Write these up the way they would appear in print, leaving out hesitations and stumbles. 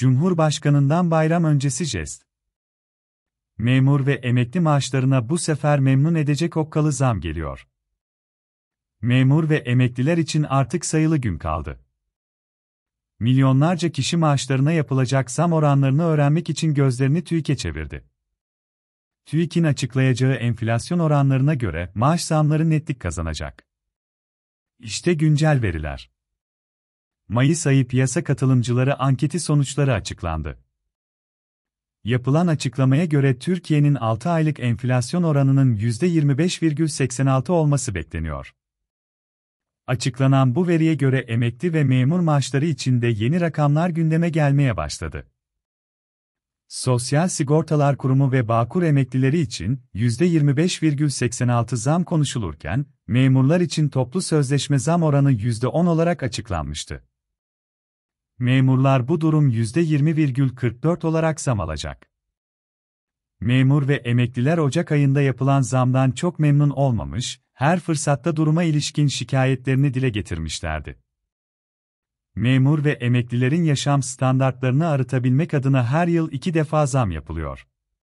Cumhurbaşkanından bayram öncesi jest. Memur ve emekli maaşlarına bu sefer memnun edecek okkalı zam geliyor. Memur ve emekliler için artık sayılı gün kaldı. Milyonlarca kişi maaşlarına yapılacak zam oranlarını öğrenmek için gözlerini TÜİK'e çevirdi. TÜİK'in açıklayacağı enflasyon oranlarına göre maaş zamları netlik kazanacak. İşte güncel veriler. Mayıs ayı piyasa katılımcıları anketi sonuçları açıklandı. Yapılan açıklamaya göre Türkiye'nin 6 aylık enflasyon oranının %25,86 olması bekleniyor. Açıklanan bu veriye göre emekli ve memur maaşları için de yeni rakamlar gündeme gelmeye başladı. Sosyal Sigortalar Kurumu ve Bağkur emeklileri için %25,86 zam konuşulurken, memurlar için toplu sözleşme zam oranı %10 olarak açıklanmıştı. Memurlar bu durum %20,44 olarak zam alacak. Memur ve emekliler Ocak ayında yapılan zamdan çok memnun olmamış, her fırsatta duruma ilişkin şikayetlerini dile getirmişlerdi. Memur ve emeklilerin yaşam standartlarını arıtabilmek adına her yıl 2 defa zam yapılıyor.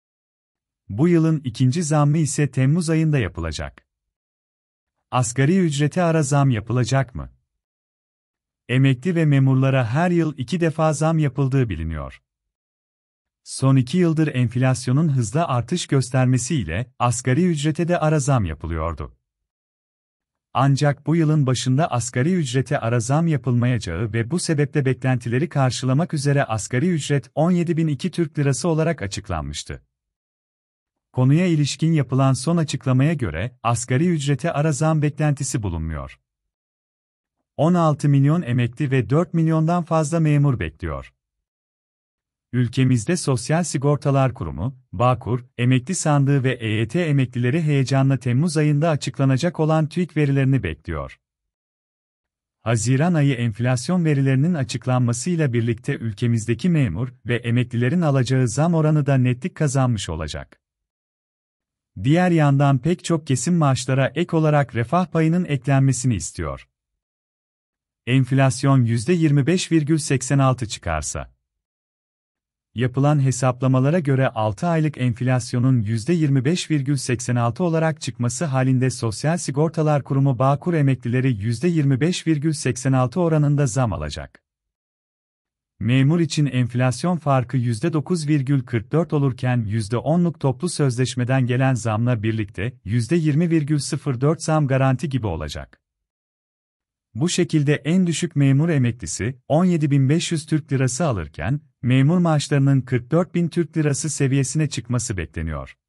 Bu yılın ikinci zammı ise Temmuz ayında yapılacak. Asgari ücrete ara zam yapılacak mı? Emekli ve memurlara her yıl 2 defa zam yapıldığı biliniyor. Son 2 yıldır enflasyonun hızla artış göstermesiyle asgari ücrete de ara zam yapılıyordu. Ancak bu yılın başında asgari ücrete ara zam yapılmayacağı ve bu sebeple beklentileri karşılamak üzere asgari ücret 17.002 Türk Lirası olarak açıklanmıştı. Konuya ilişkin yapılan son açıklamaya göre asgari ücrete ara zam beklentisi bulunmuyor. 16 milyon emekli ve 4 milyondan fazla memur bekliyor. Ülkemizde Sosyal Sigortalar Kurumu, Bağkur, Emekli Sandığı ve EYT emeklileri heyecanla Temmuz ayında açıklanacak olan TÜİK verilerini bekliyor. Haziran ayı enflasyon verilerinin açıklanmasıyla birlikte ülkemizdeki memur ve emeklilerin alacağı zam oranı da netlik kazanmış olacak. Diğer yandan pek çok kesim maaşlara ek olarak refah payının eklenmesini istiyor. Enflasyon %25,86 çıkarsa. Yapılan hesaplamalara göre 6 aylık enflasyonun %25,86 olarak çıkması halinde Sosyal Sigortalar Kurumu Bağkur emeklileri %25,86 oranında zam alacak. Memur için enflasyon farkı %9,44 olurken %10'luk toplu sözleşmeden gelen zamla birlikte %20,04 zam garanti gibi olacak. Bu şekilde en düşük memur emeklisi 17.500 Türk Lirası alırken, memur maaşlarının 44.000 Türk Lirası seviyesine çıkması bekleniyor.